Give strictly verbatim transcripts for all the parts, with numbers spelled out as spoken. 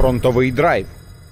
фронтовий драйв.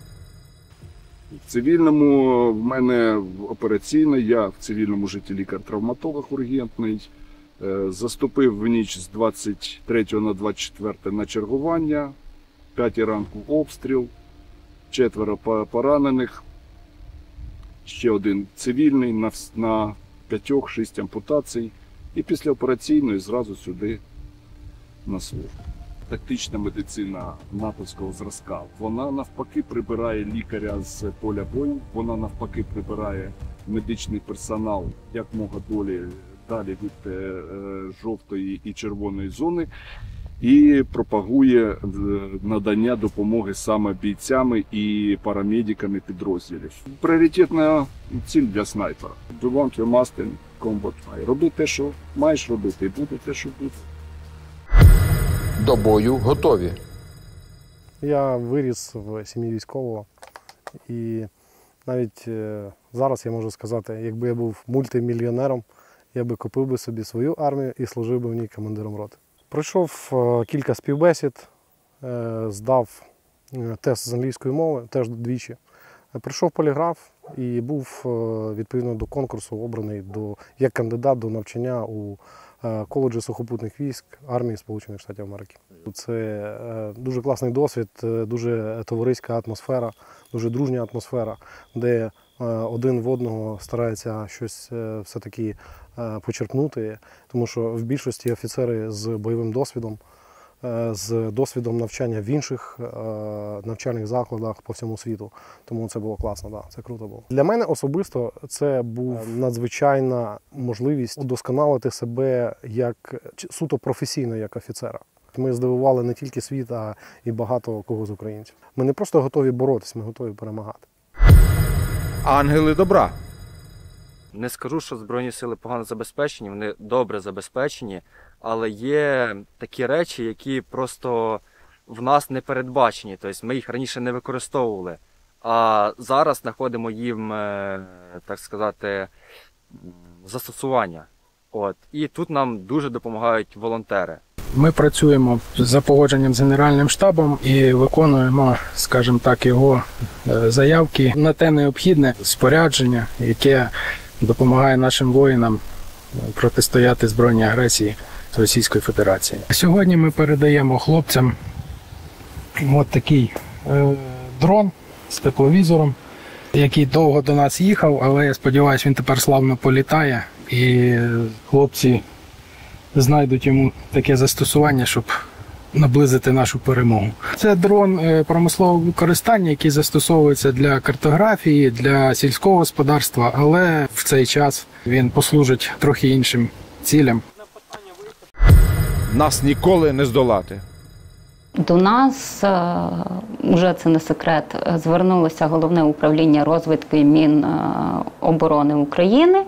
В цивільному в мене операційна, я в цивільному житті лікар-травматолог ургентний. Заступив в ніч з двадцять третього на двадцять четверте на чергування, п'ятій ранку обстріл, четверо поранених, ще один цивільний на, на п'ятьох, шість ампутацій і після операційної зразу сюди на службу. Тактична медицина натовського зразка, вона навпаки прибирає лікаря з поля бою, вона навпаки прибирає медичний персонал як мога долі, далі від е, жовтої і червоної зони і пропагує надання допомоги саме бійцями і парамедиками підрозділів. Пріоритетна ціль для снайпера. You want your master in combat. Роби те, що маєш робити, і буде те, що буде. До бою готові. Я виріс в сім'ї військового і навіть зараз я можу сказати, якби я був мультимільйонером, я би купив би собі свою армію і служив би в ній командиром роти. Пройшов кілька співбесід, здав тест з англійської мови, теж двічі. Пройшов поліграф і був відповідно до конкурсу обраний до, як кандидат до навчання у коледжі сухопутних військ армії Сполучених Штатів Америки. Це дуже класний досвід, дуже товариська атмосфера, дуже дружня атмосфера, де один в одного старається щось все-таки почерпнути, тому що в більшості офіцери з бойовим досвідом, з досвідом навчання в інших навчальних закладах по всьому світу. Тому це було класно, да, це круто було. Для мене особисто це був надзвичайна можливість удосконалити себе як суто професійно, як офіцера. Ми здивували не тільки світ, а і багато кого з українців. Ми не просто готові боротися, ми готові перемагати. Ангели добра. Не скажу, що Збройні сили погано забезпечені, вони добре забезпечені, але є такі речі, які просто в нас не передбачені, тобто ми їх раніше не використовували, а зараз знаходимо їм, так сказати, застосування. От. І тут нам дуже допомагають волонтери. Ми працюємо за погодженням з Генеральним штабом і виконуємо, скажімо так, його заявки на те необхідне спорядження, яке допомагає нашим воїнам протистояти збройній агресії Російської Федерації. Сьогодні ми передаємо хлопцям от такий е, дрон з тепловізором, який довго до нас їхав, але я сподіваюся, він тепер славно політає і хлопці знайдуть йому таке застосування, щоб наблизити нашу перемогу. Це дрон промислового використання, який застосовується для картографії, для сільського господарства, але в цей час він послужить трохи іншим цілям. Нас ніколи не здолати. До нас, вже це не секрет, звернулося Головне управління розвідки Міноборони України.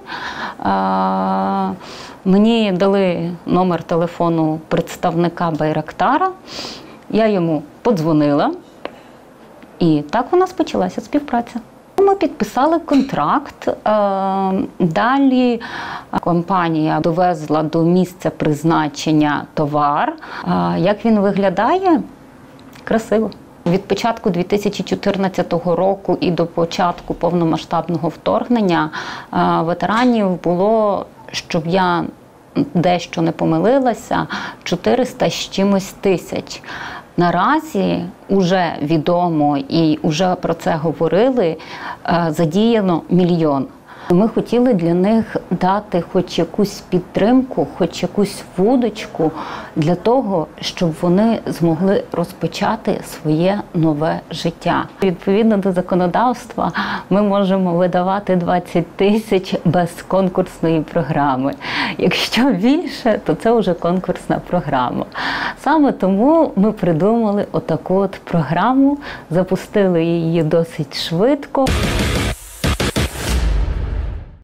Мені дали номер телефону представника Байрактара, я йому подзвонила, і так у нас почалася співпраця. Ми підписали контракт, далі компанія довезла до місця призначення товар. Як він виглядає? Красиво. Від початку дві тисячі чотирнадцятого року і до початку повномасштабного вторгнення ветеранів було, щоб я дещо не помилилася, чотириста з чимось тисяч. Наразі вже відомо і вже про це говорили, задіяно мільйон. Ми хотіли для них дати хоч якусь підтримку, хоч якусь вудочку для того, щоб вони змогли розпочати своє нове життя. Відповідно до законодавства ми можемо видавати двадцять тисяч без конкурсної програми. Якщо більше, то це вже конкурсна програма. Саме тому ми придумали отаку от програму, запустили її досить швидко.